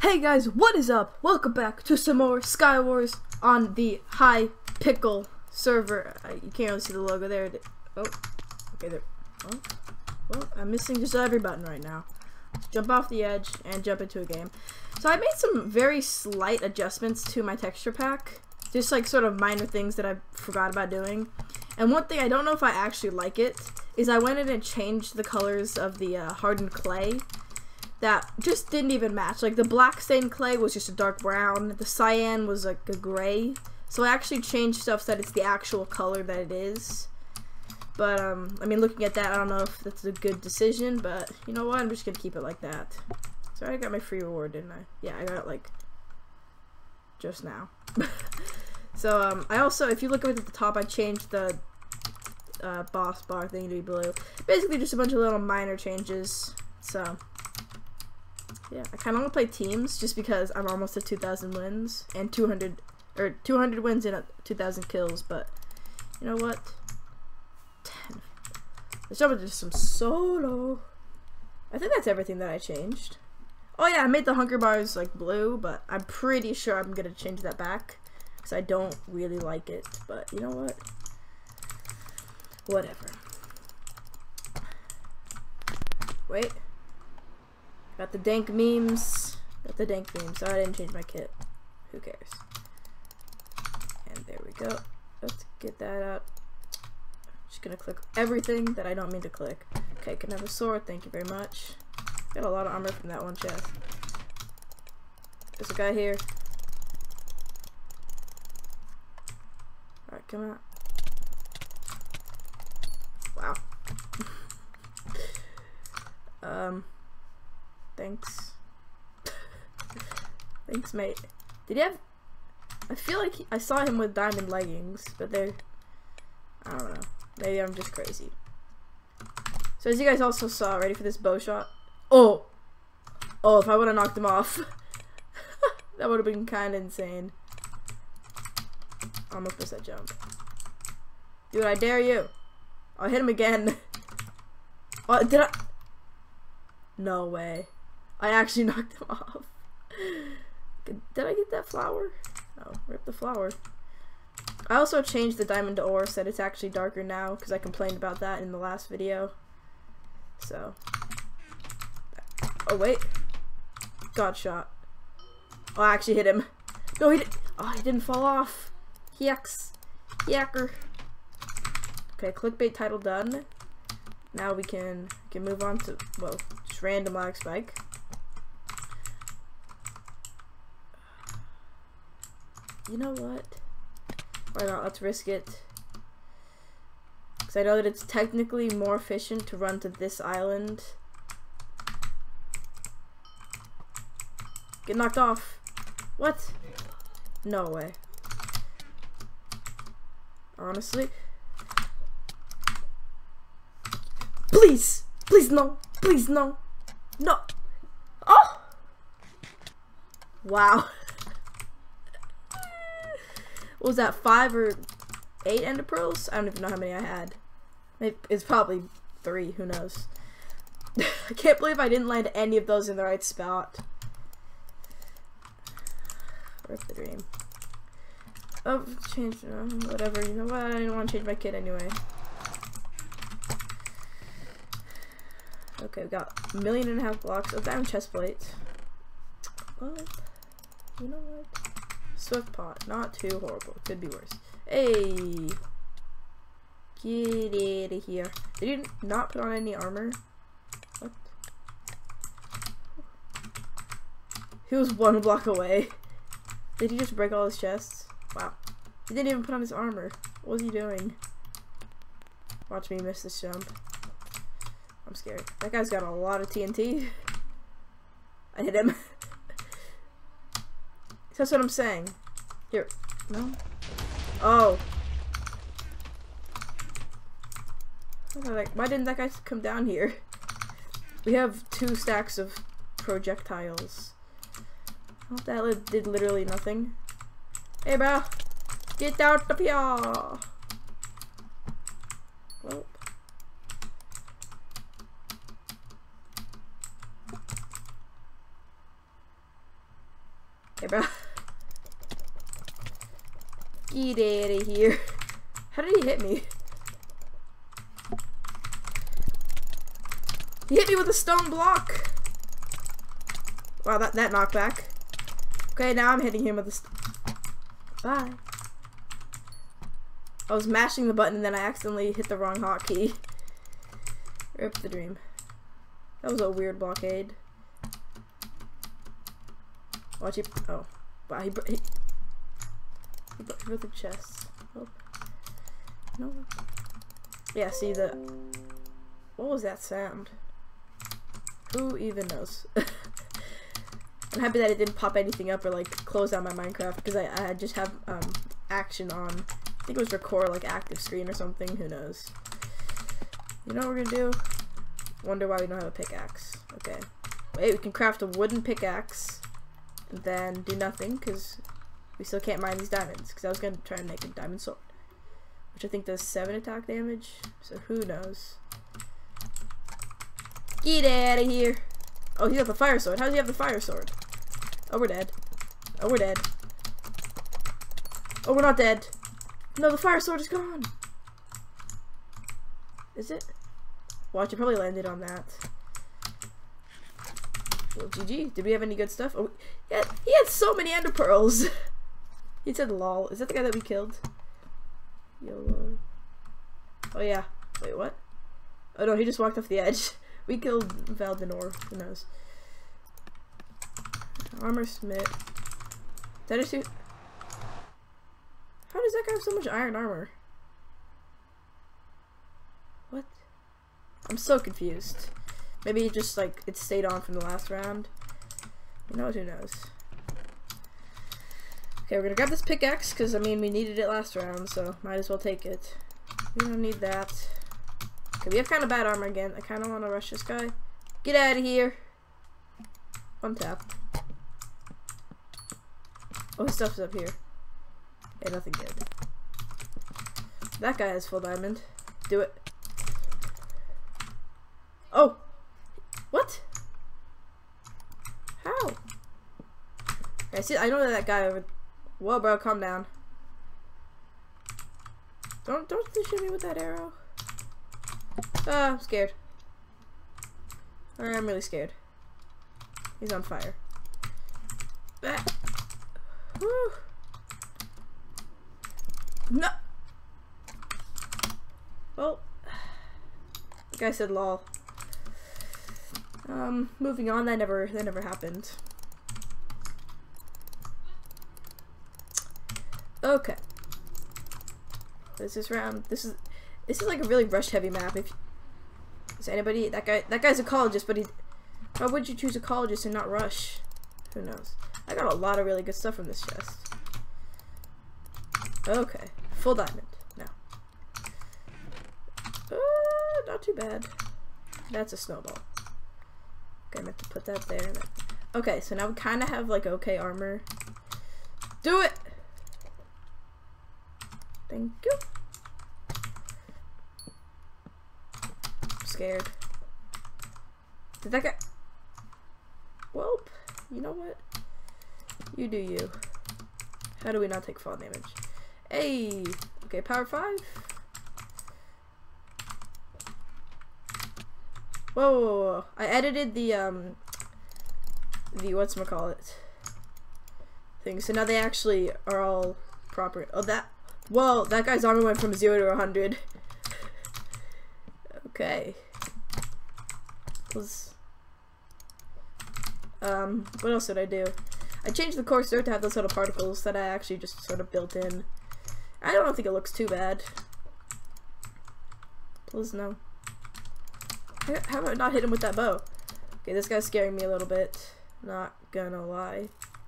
Hey guys, what is up? Welcome back to some more Skywars on the High Pickle server. You can't really see the logo there. Oh, okay there. Oh, well, I'm missing just every button right now. Jump off the edge and jump into a game. So I made some very slight adjustments to my texture pack. Just like sort of minor things that I forgot about doing. And one thing, I don't know if I actually like it, is I went in and changed the colors of the hardened clay. That just didn't even match. Like the black stained clay was just a dark brown. The cyan was like a gray. So I actually changed stuff so that it's the actual color that it is. But I mean, looking at that, I don't know if that's a good decision. But you know what? I'm just gonna keep it like that. So I got my free reward, didn't I? Yeah, I got it like just now. So I also, if you look at the top, I changed the boss bar thing to be blue. Basically, just a bunch of little minor changes. So. Yeah, I kind of want to play teams just because I'm almost at 2,000 wins and 200 wins and 2,000 kills. But you know what? 10. Let's jump into some solo. I think that's everything that I changed. Oh yeah, I made the hunger bars like blue, but I'm pretty sure I'm gonna change that back because I don't really like it. But you know what? Whatever. Wait. Got the dank memes. Got the dank memes. So I didn't change my kit. Who cares? And there we go. Let's get that out. Just gonna click everything that I don't mean to click. Okay, can I have a sword? Thank you very much. Got a lot of armor from that one chest. There's a guy here. Alright, come out. Wow. Thanks. Thanks, mate. Did he have... I feel like I saw him with diamond leggings, but they're... I don't know. Maybe I'm just crazy. So as you guys also saw, ready for this bow shot? Oh! Oh, if I would have knocked him off. That would have been kind of insane. I'm gonna miss that jump. Dude, I dare you. I'll hit him again. Oh, did I... No way. I actually knocked him off. Did I get that flower? No, rip the flower. I also changed the diamond to ore so that it's actually darker now because I complained about that in the last video. So. Oh, wait. God shot. Oh, I actually hit him. No, he didn't. Oh, he didn't fall off. Yaks. Yacker. Okay, clickbait title done. Now we can move on to, well, just random lag spike. You know what? Why not? Let's risk it. Because I know that it's technically more efficient to run to this island. Get knocked off. What? No way. Honestly. Please! Please no! Please no! No! Oh! Wow. What was that, 5 or 8 ender pearls? I don't even know how many I had. Maybe, it's probably 3, who knows. I can't believe I didn't land any of those in the right spot. Rip the dream. Oh, change, whatever, you know what, I didn't want to change my kit anyway. Okay, we got 1.5 million blocks of diamond chest plates. Well, you know what? Swift pot, not too horrible. Could be worse. Hey, get out of here! Did you not put on any armor? What? He was 1 block away. Did he just break all his chests? Wow. He didn't even put on his armor. What was he doing? Watch me miss this jump. I'm scared. That guy's got a lot of TNT. I hit him. That's what I'm saying. Here. No? Oh. Like, why didn't that guy come down here? We have 2 stacks of projectiles. Oh, that did literally nothing. Hey, bro. Get out of here. Well. Okay, bro. Get out of here. How did he hit me? He hit me with a stone block. Wow, that knockback. Okay, now I'm hitting him with a Bye. I was mashing the button and then I accidentally hit the wrong hotkey. Rip the dream. That was a weird blockade. Watch it. Oh. Wow, he broke the chest. Oh. No. Yeah, see the... What was that sound? Who even knows? I'm happy that it didn't pop anything up or like close out my Minecraft because I just have action on. I think it was record like active screen or something. Who knows? You know what we're gonna do? Wonder why we don't have a pickaxe. Okay. Wait, we can craft a wooden pickaxe and then do nothing because we still can't mine these diamonds. Because I was gonna try and make a diamond sword, which I think does 7 attack damage. So who knows? Get out of here! Oh, he got the fire sword. How does he have the fire sword? Oh, we're dead. Oh, we're dead. Oh, we're not dead. No, the fire sword is gone. Is it? Watch, it probably landed on that. Well, GG. Did we have any good stuff? Oh, yeah, he had so many ender pearls. He said lol. Is that the guy that we killed? YOLO. Oh, yeah. Wait, what? Oh, no, he just walked off the edge. We killed Valdinor. Who knows? Armor smith. That is too. How does that guy have so much iron armor? What? I'm so confused. Maybe it just like it stayed on from the last round. You know, who knows? Okay, we're gonna grab this pickaxe because I mean we needed it last round, so might as well take it. We don't need that. Okay, we have kind of bad armor again. I kind of want to rush this guy. Get out of here. One tap. Oh, his stuff's up here. Okay, nothing good. That guy has full diamond. Do it. Oh! What? How? Okay, see, I know that guy over... Whoa, bro, calm down. Don't shoot me with that arrow. Ah, I'm scared. Or I'm really scared. He's on fire. Ah. Woo. No. Well, the guy said lol. Moving on. That never happened. Okay. This is round. This is like a really rush heavy map. If is anybody that guy's a ecologist, but why would you choose ecologist and not rush? Who knows? I got a lot of really good stuff from this chest. Okay, full diamond now. Not too bad. That's a snowball. Okay, I meant to put that there. Okay, so now we kind of have like okay armor. Do it. Thank you. I'm scared. Did that guy? Well, you know what? You do you. How do we not take fall damage? Hey! Okay, power 5. Whoa. I edited the whatchamacallit thing, so now they actually are all proper. Oh, that. Whoa, that guy's armor went from 0 to 100. Okay. What else did I do? I changed the courser to have those little particles that I actually just sort of built in. I don't think it looks too bad. Please no. How about not hit him with that bow? Okay, this guy's scaring me a little bit. Not gonna lie.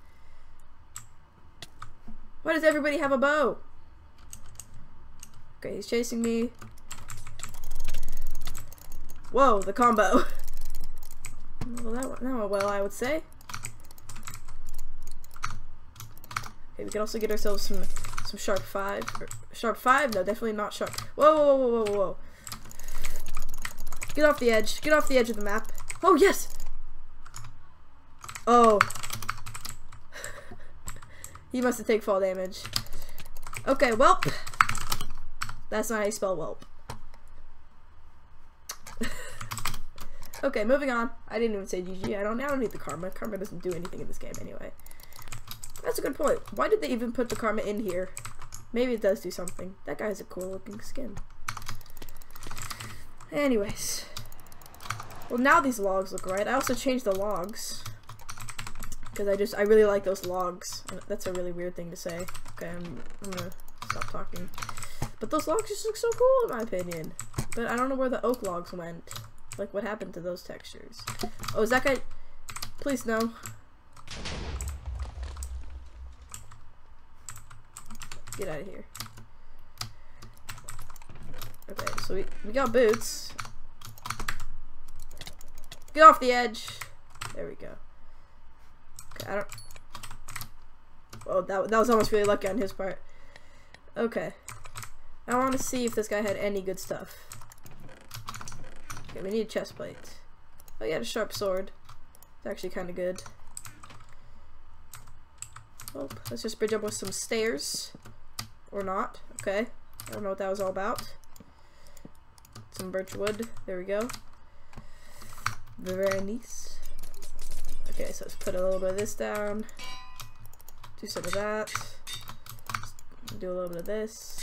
Why does everybody have a bow? Okay, he's chasing me. Whoa, the combo. Well, that went not well, I would say. Okay, we can also get ourselves some sharp 5. Sharp 5? No, definitely not sharp. Whoa, whoa, whoa, whoa, whoa, whoa. Get off the edge. Get off the edge of the map. Oh, yes! Oh. He must have taken fall damage. Okay, welp. That's not how you spell whelp. Okay, moving on. I didn't even say GG. I don't need the karma. Karma doesn't do anything in this game anyway. That's a good point. Why did they even put the karma in here? Maybe it does do something. That guy has a cool looking skin. Anyways. Well, now these logs look right. I also changed the logs. Because I really like those logs. That's a really weird thing to say. Okay, I'm gonna stop talking. But those logs just look so cool in my opinion. But I don't know where the oak logs went. Like, what happened to those textures? Oh, is that guy? Please, no. Get out of here. Okay, so we got boots. Get off the edge. There we go. Okay, I don't... Oh, that was almost really lucky on his part. Okay. I want to see if this guy had any good stuff. Okay, we need a chest plate. Oh, he had a sharp sword. It's actually kind of good. Oh, let's just bridge up with some stairs. Or not. Okay. I don't know what that was all about. Some birch wood. There we go. Very nice. Okay, so let's put a little bit of this down. Do some of that. Do a little bit of this.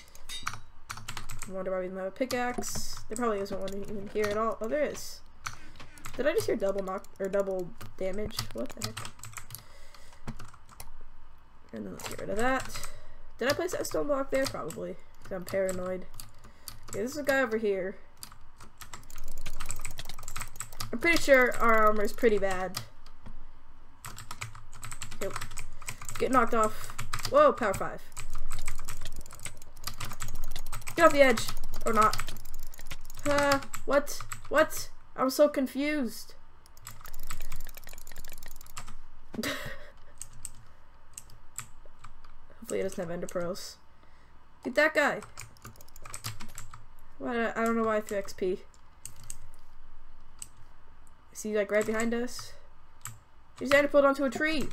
I wonder why we didn't have a pickaxe. There probably isn't one even here at all. Oh, there is. Did I just hear double knock or double damage? What the heck? And then let's get rid of that. Did I place that stone block there? Probably. Because I'm paranoid. Okay, this is a guy over here. I'm pretty sure our armor is pretty bad. Okay. Get knocked off. Whoa, power 5. Get off the edge. Or not. What? What? I'm so confused. Hopefully it doesn't have ender pearls. Get that guy. What? I don't know why I threw XP. Is he like right behind us? He's trying to pull onto a tree.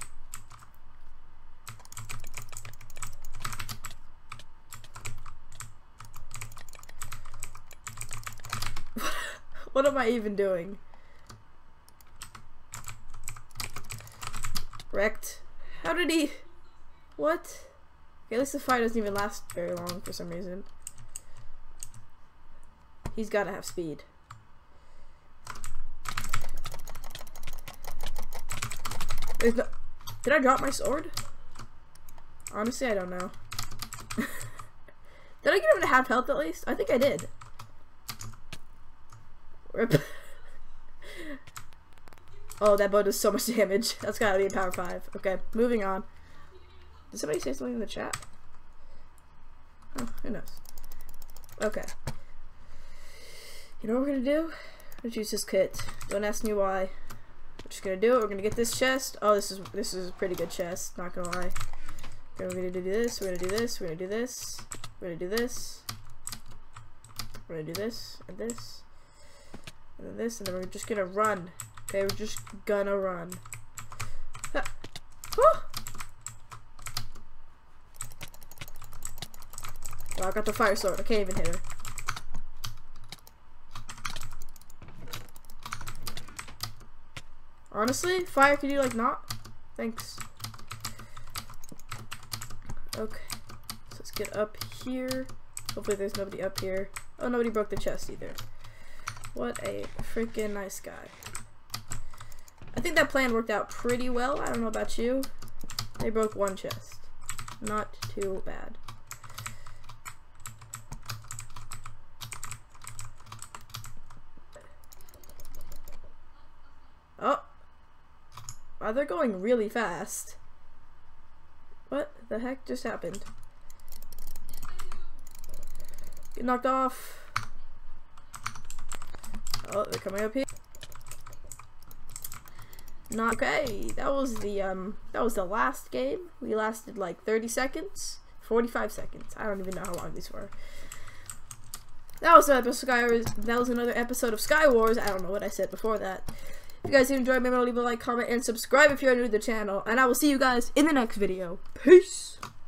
What am I even doing? Wrecked. How did he... What? Okay, at least the fight doesn't even last very long for some reason. He's gotta have speed. There's no... Did I drop my sword? Honestly, I don't know. Did I get him to half health at least? I think I did. Rip. Oh, that bow does so much damage. That's gotta be a power 5. Okay, moving on. Did somebody say something in the chat? Oh, who knows? Okay. You know what we're gonna do? We're gonna choose this kit. Don't ask me why. We're just gonna do it. We're gonna get this chest. Oh, this is a pretty good chest. Not gonna lie. Okay, we're gonna do this. We're gonna do this. We're gonna do this. We're gonna do this. We're gonna do this and this. And then this, and then we're just gonna run. Okay, we're just gonna run. Ah. Oh, I got the fire sword. I can't even hit her. Honestly, fire could you like not? Thanks. Okay, so let's get up here. Hopefully there's nobody up here. Oh, nobody broke the chest either. What a freaking nice guy. I think that plan worked out pretty well. I don't know about you. They broke one chest. Not too bad. Oh. Wow, they're going really fast. What the heck just happened? Get knocked off. Oh, they're coming up here. Not okay. That was the last game. We lasted like 30 seconds, 45 seconds. I don't even know how long these were. That was another episode of Sky Wars. I don't know what I said before that. If you guys enjoyed, remember to leave a like, comment, and subscribe if you're new to the channel. And I will see you guys in the next video. Peace!